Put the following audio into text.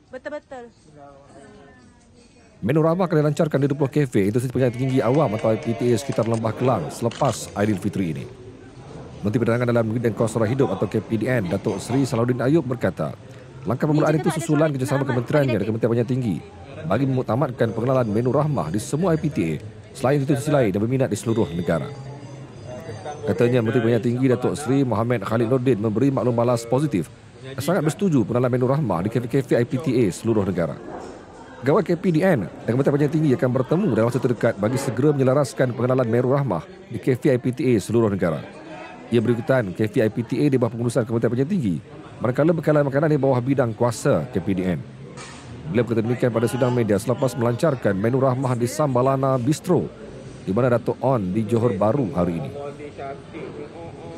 Betul-betul. Menu ramah akan dilancarkan di 20 kafe institusi pengajian tinggi awam atau IPTA sekitar Lembah Kelang selepas Aidilfitri ini. Menteri Perdagangan Dalam Negeri dan Keluaran Hidup atau KPDN, Datuk Seri Salahuddin Ayub berkata, langkah permulaan itu susulan kerjasama kementeriannya dan Kementerian Pengajian Tinggi bagi memuktamadkan pengenalan menu rahmah di semua IPTA selain institusi lain yang berminat di seluruh negara. Katanya Menteri Pengajian Tinggi Datuk Seri Mohamed Khalid Nordin memberi maklum balas positif dan sangat bersetuju pengenalan menu rahmah di kafe-kafe IPTA seluruh negara. Pegawai KPDN dan Kementerian Pengajian Tinggi akan bertemu dalam masa terdekat bagi segera menyelaraskan pengenalan menu rahmah di kafe IPTA seluruh negara. Ia berikutan kafe IPTA di bawah pengurusan Kementerian Pengajian Tinggi, manakala bekalan makanan di bawah bidang kuasa KPDN. Beliau berkata demikian pada sidang media selepas melancarkan menu rahmah di Sambalana Bistro di mana Datuk On di Johor Bahru hari ini.